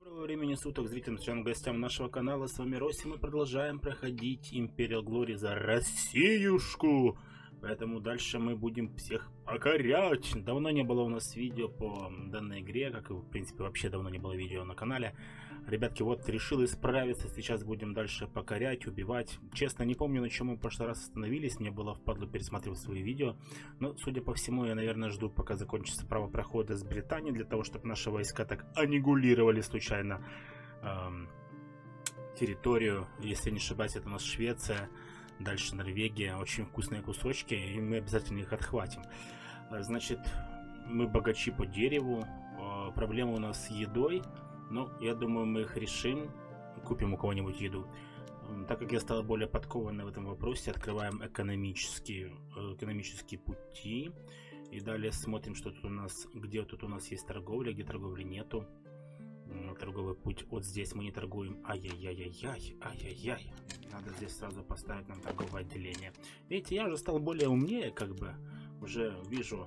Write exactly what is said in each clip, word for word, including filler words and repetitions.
Доброго времени суток зрителям, членам, гостям нашего канала. С вами Росси. Мы продолжаем проходить Imperial Glory за Россиюшку. Поэтому дальше мы будем всех покорять. Давно не было у нас видео по данной игре, как и в принципе вообще давно не было видео на канале. Ребятки, вот решил исправиться. Сейчас будем дальше покорять, убивать. Честно, не помню, на чем мы в прошлый раз остановились. Мне было впадло пересматривать свои видео. Но, судя по всему, я, наверное, жду, пока закончится право прохода с Британии, для того, чтобы наши войска так аннигулировали случайно эм, территорию. Если не ошибаюсь, это у нас Швеция. Дальше Норвегия. Очень вкусные кусочки, и мы обязательно их отхватим. Значит, мы богачи по дереву. Проблема у нас с едой. Но я думаю, мы их решим. Купим у кого-нибудь еду. Так как я стал более подкованный в этом вопросе, открываем экономические, экономические пути. И далее смотрим, что тут у нас, где тут у нас есть торговля, где торговли нету. Торговый путь. Вот здесь мы не торгуем. Ай-яй-яй-яй, ай-яй-яй. Надо здесь сразу поставить нам торговое отделение. Видите, я уже стал более умнее, как бы. Уже вижу,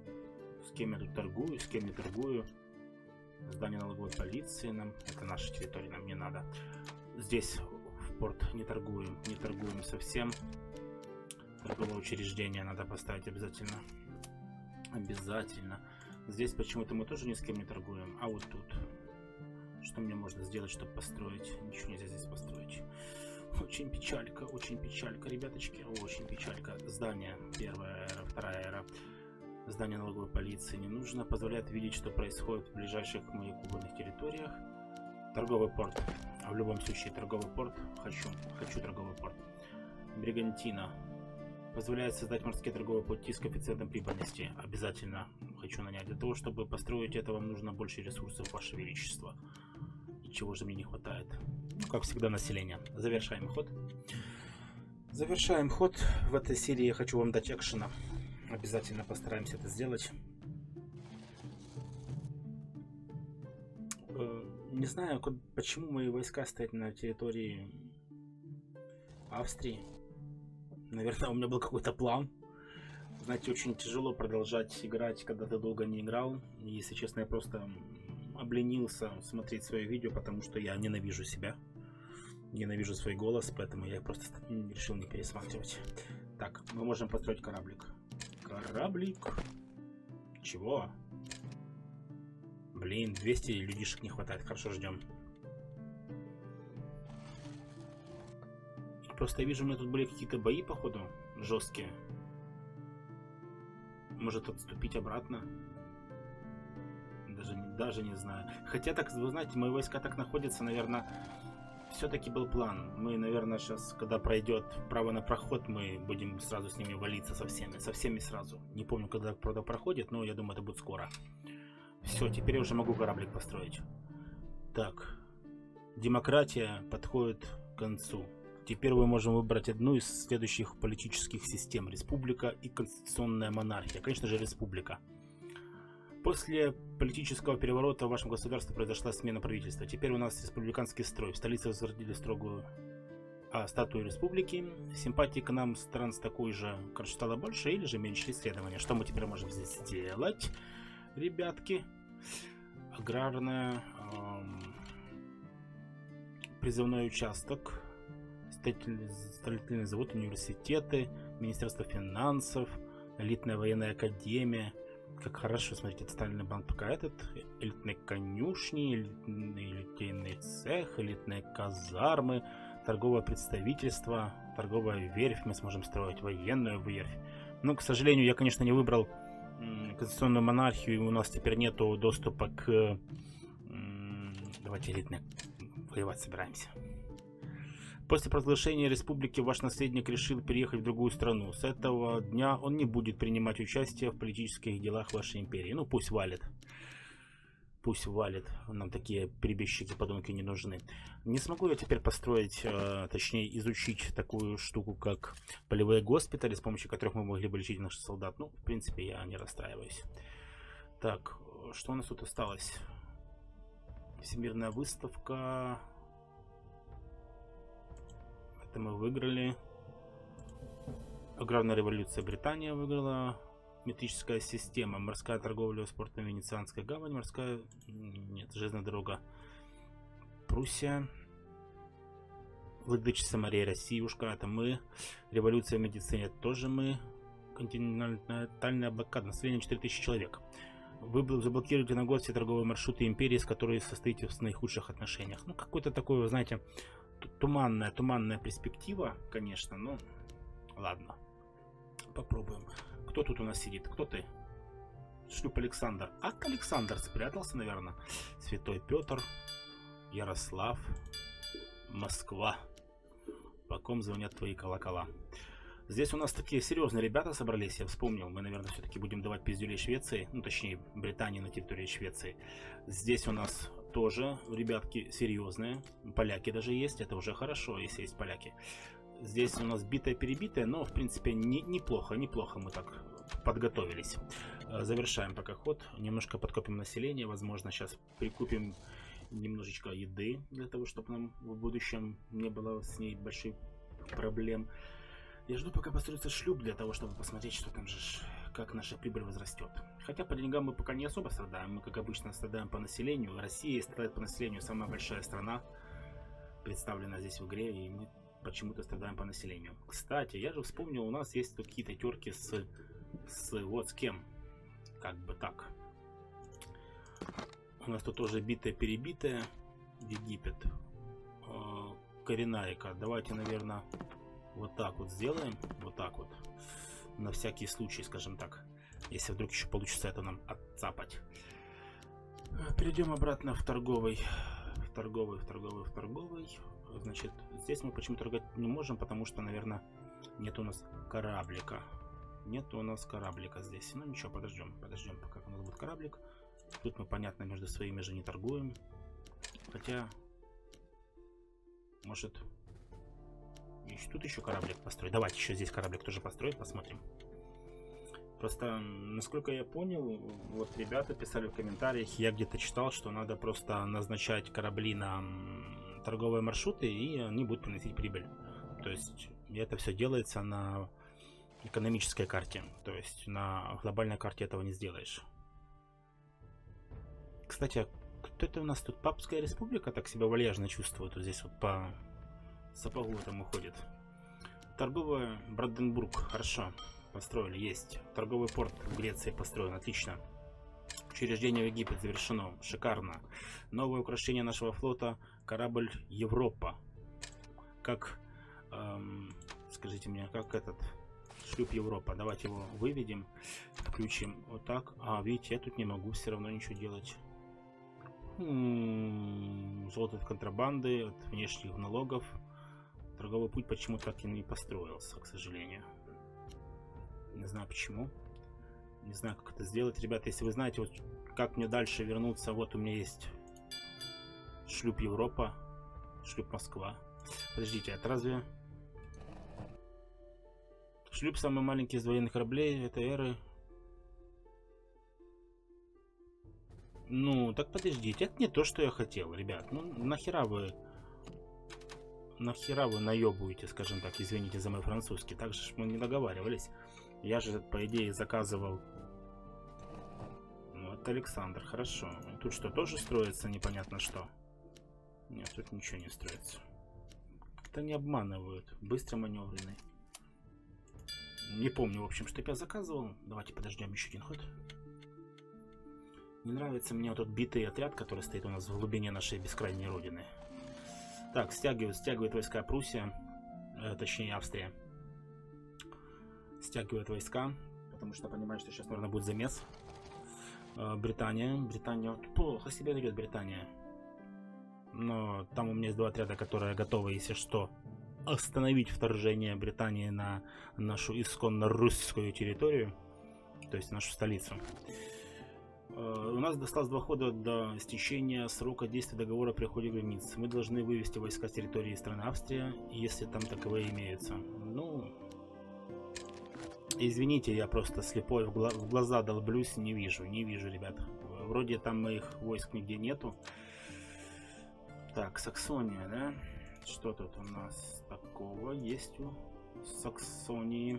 с кем я тут торгую, с кем не торгую. Здание налоговой полиции нам. Это наша территория, нам не надо. Здесь в порт не торгуем. Не торгуем совсем. Торговое учреждение надо поставить обязательно. Обязательно. Здесь почему-то мы тоже ни с кем не торгуем. А вот тут. Что мне можно сделать, чтобы построить? Ничего нельзя здесь построить. Очень печалька, очень печалька, ребяточки. Очень печалька. Здание. Первая эра, вторая эра. Здание налоговой полиции не нужно. Позволяет видеть, что происходит в ближайших моих угодных территориях. Торговый порт. А в любом случае, торговый порт. Хочу. Хочу торговый порт. Бригантина. Позволяет создать морские торговые пути с коэффициентом прибыльности. Обязательно хочу нанять. Для того, чтобы построить это, вам нужно больше ресурсов, Ваше Величество. И чего же мне не хватает? Ну, как всегда, население. Завершаем ход. Завершаем ход. В этой серии я хочу вам дать экшена. Обязательно постараемся это сделать. Не знаю, почему мои войска стоят на территории Австрии. Наверное, у меня был какой-то план. Знаете, очень тяжело продолжать играть, когда ты долго не играл. И, если честно, я просто обленился смотреть свое видео, потому что я ненавижу себя. Ненавижу свой голос, поэтому я просто решил не пересматривать. Так, мы можем построить кораблик. Кораблик. Чего? Блин, двести людишек не хватает. Хорошо, ждем. Просто я вижу, у меня тут были какие-то бои, походу, жесткие. Может отступить обратно? Даже, даже не знаю. Хотя, так, вы знаете, мои войска так находятся, наверное, все-таки был план. Мы, наверное, сейчас, когда пройдет право на проход, мы будем сразу с ними валиться со всеми. Со всеми сразу. Не помню, когда правда проходит, но я думаю, это будет скоро. Все, теперь я уже могу кораблик построить. Так. Демократия подходит к концу. Теперь мы можем выбрать одну из следующих политических систем. Республика и конституционная монархия. Конечно же, республика. После политического переворота в вашем государстве произошла смена правительства. Теперь у нас республиканский строй. В столице возродили строгую а, статую республики. Симпатии к нам стран с такой же, короче, стало больше или же меньше исследования. Что мы теперь можем здесь сделать, ребятки? Аграрная... Эм, призывной участок. Строительный завод, университеты, Министерство финансов, элитная военная академия. Как хорошо, смотрите, Центральный банк пока этот, элитные конюшни, элитный литейный цех, элитные казармы, торговое представительство, торговая верфь, мы сможем строить военную верфь. Но, к сожалению, я, конечно, не выбрал конституционную монархию, и у нас теперь нету доступа к... Давайте элитно воевать собираемся. После провозглашения республики ваш наследник решил переехать в другую страну. С этого дня он не будет принимать участие в политических делах вашей империи. Ну, пусть валит. Пусть валит. Нам такие прибежчики, подонки не нужны. Не смогу я теперь построить, э, точнее изучить такую штуку, как полевые госпитали, с помощью которых мы могли бы лечить наших солдат. Ну, в принципе, я не расстраиваюсь. Так, что у нас тут осталось? Всемирная выставка... Это мы выиграли. Аграрная революция Британия выиграла. Метрическая система. Морская торговля, спортная Венецианская гавань. Морская... Нет, железная дорога Пруссия. Владычица Мария Россиюшка, это мы. Революция в медицине, это тоже мы. Континентальная блокада, население четыре тысячи человек. Вы заблокируете на год все торговые маршруты империи, с которой состоите в наихудших отношениях. Ну, какой-то такой, вы знаете, туманная, туманная перспектива, конечно, но ладно. Попробуем. Кто тут у нас сидит? Кто ты? Шлюп Александр. Ак, Александр спрятался, наверное. Святой Петр. Ярослав. Москва. По ком звонят твои колокола? Здесь у нас такие серьезные ребята собрались, я вспомнил. Мы, наверное, все-таки будем давать пиздюлей Швеции. Ну, точнее, Британии на территории Швеции. Здесь у нас тоже ребятки серьезные. Поляки даже есть, это уже хорошо, если есть поляки. Здесь у нас битая-перебитая, но, в принципе, не, неплохо, неплохо мы так подготовились. Завершаем пока ход. Немножко подкопим население. Возможно, сейчас прикупим немножечко еды, для того, чтобы нам в будущем не было с ней больших проблем. Я жду, пока построится шлюп, для того, чтобы посмотреть, что там же, как наша прибыль возрастет. Хотя по деньгам мы пока не особо страдаем. Мы, как обычно, страдаем по населению. Россия страдает по населению. Самая большая страна представлена здесь в игре, и мы почему-то страдаем по населению. Кстати, я же вспомнил, у нас есть тут какие-то терки с, с вот с кем. Как бы так. У нас тут тоже битая-перебитая. Египет. Коренарика. Давайте, наверное, вот так вот сделаем. Вот так вот. На всякий случай, скажем так. Если вдруг еще получится это нам отцапать. Перейдем обратно в торговый. В торговый, в торговый, в торговый. Значит, здесь мы почему-то торговать не можем, потому что, наверное, нет у нас кораблика. Нет у нас кораблика здесь. Ну ничего, подождем. Подождем, пока у нас будет кораблик. Тут мы, понятно, между своими же не торгуем. Хотя, может, тут еще кораблик построить. Давайте еще здесь кораблик тоже построить, посмотрим. Просто, насколько я понял, вот ребята писали в комментариях, я где-то читал, что надо просто назначать корабли на торговые маршруты, и они будут приносить прибыль. То есть, это все делается на экономической карте. То есть, на глобальной карте этого не сделаешь. Кстати, а кто это у нас тут? Папская республика так себя вальяжно чувствует. Вот здесь вот по сапогу этому ходит. Торговая Бранденбург. Хорошо. Построили. Есть. Торговый порт в Греции построен. Отлично. Учреждение в Египет завершено. Шикарно. Новое украшение нашего флота. Корабль Европа. Как... Эм, скажите мне, как этот... Шлюп Европа. Давайте его выведем. Включим. Вот так. А, видите, я тут не могу все равно ничего делать. М-м-м, золото от контрабанды, от внешних налогов. Торговый путь почему-то так и не построился, к сожалению. Не знаю почему. Не знаю, как это сделать. Ребята, если вы знаете, вот как мне дальше вернуться, вот у меня есть шлюп Европа, шлюп Москва. Подождите, это разве... Шлюп самый маленький из военных кораблей этой эры. Ну, так подождите, это не то, что я хотел, ребят. Ну, нахера вы... Нахера вы наебываете, скажем так, извините за мой французский. Так же мы не договаривались. Я же, по идее, заказывал... Ну, это Александр, хорошо. Тут что, тоже строится непонятно что? Нет, тут ничего не строится. Как-то не обманывают. Быстро маневренный. Не помню, в общем, что я заказывал. Давайте подождем еще один ход. Не нравится мне вот тот битый отряд, который стоит у нас в глубине нашей бескрайней родины. Так, стягивает, стягивает войска Пруссия. Э, точнее, Австрия. Стягивает войска. Потому что понимает, что сейчас, наверное, будет замес. Э, Британия. Британия вот плохо себя ведет, Британия. Но там у меня есть два отряда, которые готовы, если что, остановить вторжение Британии на нашу исконно русскую территорию, то есть нашу столицу. У нас осталось два хода до истечения срока действия договора о переходе границ. Мы должны вывести войска с территории страны Австрия, если там таковые имеются. Ну, извините, я просто слепой в, гла в глаза долблюсь, не вижу, не вижу, ребят. Вроде там моих войск нигде нету. Так, Саксония, да? Что тут у нас такого есть у Саксонии?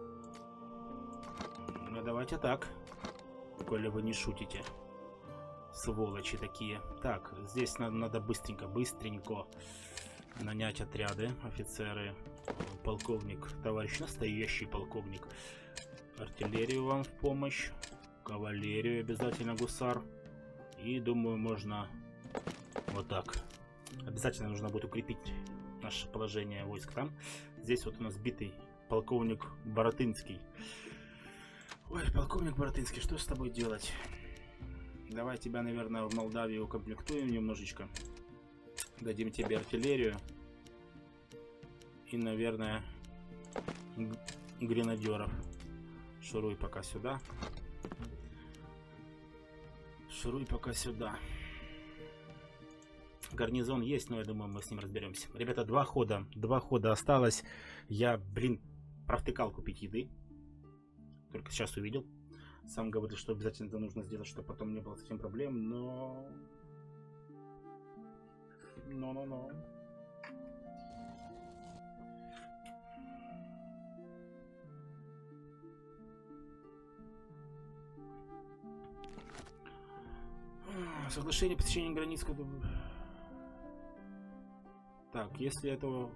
Ну, давайте так. Коли вы не шутите. Сволочи такие. Так, здесь надо, надо быстренько, быстренько нанять отряды, офицеры, полковник, товарищ настоящий полковник. Артиллерию вам в помощь, кавалерию обязательно, гусар. И думаю, можно вот так. Обязательно нужно будет укрепить наше положение войск там. Здесь вот у нас битый полковник Боротынский. Ой, полковник Боротынский, что с тобой делать? Давай тебя, наверное, в Молдавии укомплектуем немножечко. Дадим тебе артиллерию. И, наверное, гренадеров. Шуруй пока сюда. Шуруй пока сюда. Гарнизон есть, но я думаю, мы с ним разберемся. Ребята, два хода. Два хода осталось. Я, блин, провтыкал купить еды. Только сейчас увидел. Сам говорит, что обязательно это нужно сделать, чтобы потом не было совсем проблем, но... Но-но-но. Соглашение о посещении границ... Так, если это...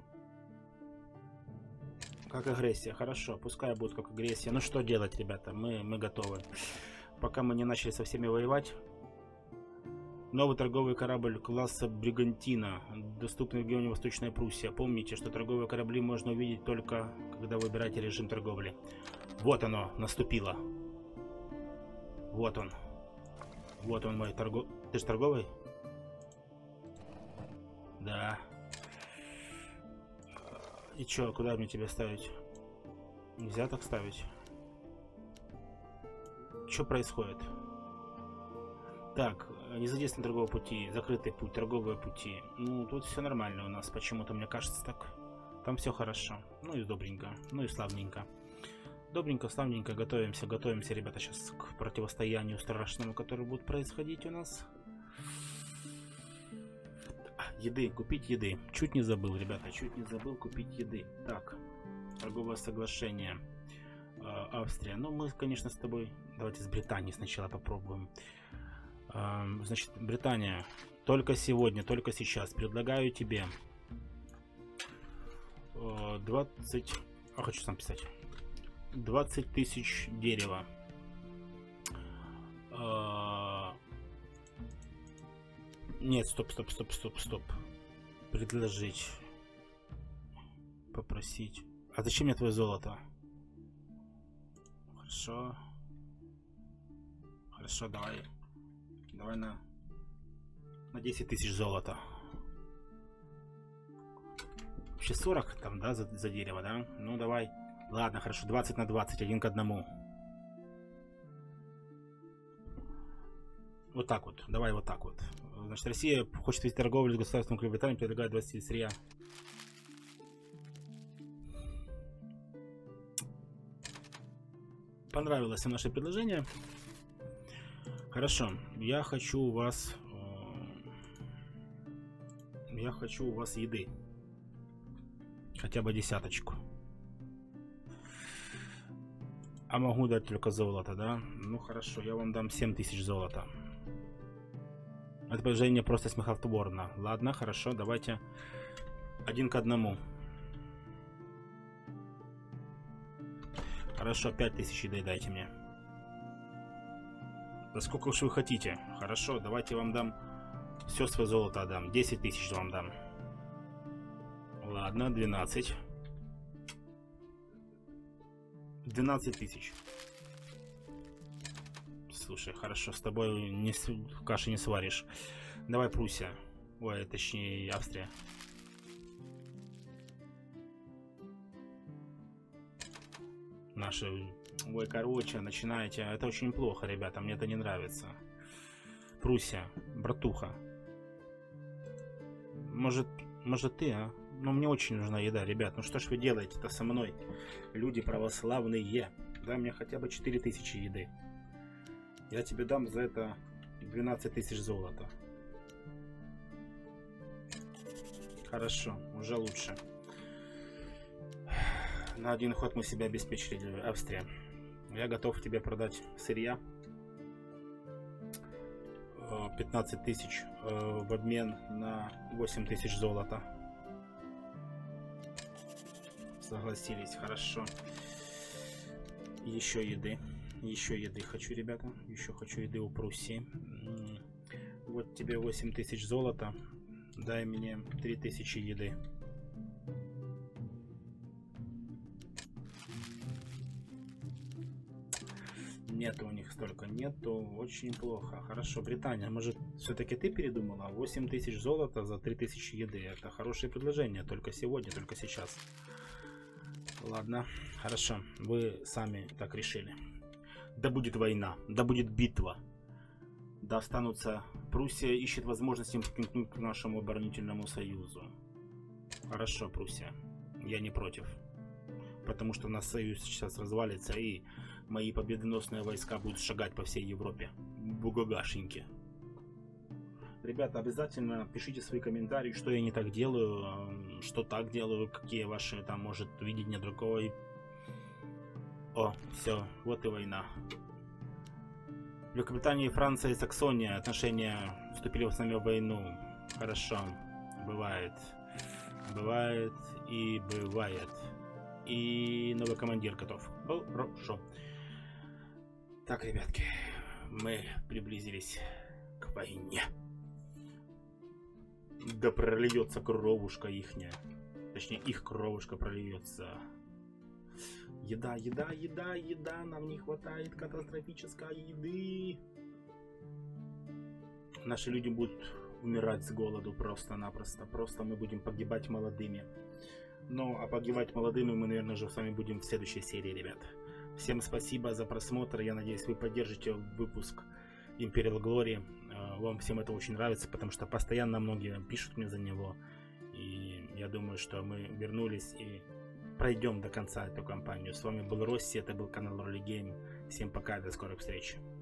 Как агрессия, хорошо, пускай будет как агрессия. Ну что делать, ребята, мы, мы готовы. Пока мы не начали со всеми воевать. Новый торговый корабль класса Бригантина, доступный в регионе Восточная Пруссия. Помните, что торговые корабли можно увидеть только, когда выбираете режим торговли. Вот оно, наступило. Вот он. Вот он мой торгов... Ты же торговый? Да. И чё, куда мне тебя ставить? Нельзя так ставить. Что происходит? Так, незадействован торговые пути, закрытый путь, торговые пути. Ну, тут все нормально у нас, почему-то мне кажется так. Там все хорошо. Ну и добренько, ну и славненько. Добренько, славненько, готовимся, готовимся, ребята, сейчас к противостоянию страшному, которое будет происходить у нас. Еды, купить еды. Чуть не забыл, ребята, чуть не забыл купить еды. Так, торговое соглашение. Э, Австрия. Ну, мы, конечно, с тобой... Давайте с Британией сначала попробуем. Э, значит, Британия. Только сегодня, только сейчас предлагаю тебе э, двадцать... А, хочу сам писать. двадцать тысяч дерева. Э, Нет, стоп, стоп, стоп, стоп, стоп. Предложить. Попросить. А зачем мне твое золото? Хорошо. Хорошо, давай. Давай на... На десять тысяч золота. Вообще сорок там, да, за, за дерево, да? Ну, давай. Ладно, хорошо, двадцать на двадцать, один к одному. Вот так вот, давай вот так вот. Значит, Россия хочет вести торговлю с государством Великобритании, предлагает двадцать сырья. Понравилось наше предложение. Хорошо, я хочу у вас... Я хочу у вас еды. Хотя бы десяточку. А могу дать только золото, да? Ну хорошо, я вам дам семь тысяч золота. Это предложение просто смехотворно. Ладно, хорошо, давайте один к одному. Хорошо, пять тысяч еды дайте мне. Да сколько уж вы хотите? Хорошо, давайте вам дам все свое золото отдам. десять тысяч вам дам. Ладно, двенадцать. двенадцать тысяч. Слушай, хорошо, с тобой не, каши не сваришь. Давай Пруссия. Ой, точнее Австрия. Наши... Ой, короче, начинаете... Это очень плохо, ребята, мне это не нравится. Пруссия, братуха. Может, может ты, а? Но мне очень нужна еда, ребят. Ну что ж вы делаете-то со мной? Люди православные. Дай мне хотя бы четыре тысячи еды. Я тебе дам за это двенадцать тысяч золота. Хорошо, уже лучше. На один ход мы себя обеспечили, Австрия. Я готов тебе продать сырья. пятнадцать тысяч э, в обмен на восемь тысяч золота. Согласились, хорошо. Еще еды. Еще еды хочу, ребята. Еще хочу еды у Пруссии. Вот тебе восемь тысяч золота. Дай мне три тысячи еды. Нету у них столько. Нету. Очень плохо. Хорошо, Британия. Может, все-таки ты передумала? восемь тысяч золота за три тысячи еды. Это хорошее предложение. Только сегодня, только сейчас. Ладно. Хорошо. Вы сами так решили. Да будет война. Да будет битва. Да останутся... Пруссия ищет возможность им примкнуть к нашему оборонительному союзу. Хорошо, Пруссия. Я не против. Потому что наш союз сейчас развалится, и мои победоносные войска будут шагать по всей Европе. Бугагашеньки. Ребята, обязательно пишите свои комментарии, что я не так делаю, что так делаю, какие ваши там, может, видение другой. О, все, вот и война. Великобритания, Франция и Саксония отношения вступили в нами в войну. Хорошо. Бывает. Бывает и бывает. И новый командир готов. Хорошо. Так, ребятки, мы приблизились к войне. Да прольется кровушка ихняя. Точнее, их кровушка прольется. Еда, еда, еда, еда. Нам не хватает катастрофической еды. Наши люди будут умирать с голоду просто-напросто. Просто мы будем погибать молодыми. Ну, а погибать молодыми мы, наверное, уже с вами будем в следующей серии, ребят. Всем спасибо за просмотр. Я надеюсь, вы поддержите выпуск Imperial Glory. Вам всем это очень нравится, потому что постоянно многие пишут мне за него. И я думаю, что мы вернулись и пройдем до конца эту кампанию. С вами был Росси, это был канал Ролли Гейм. Всем пока, до скорых встреч.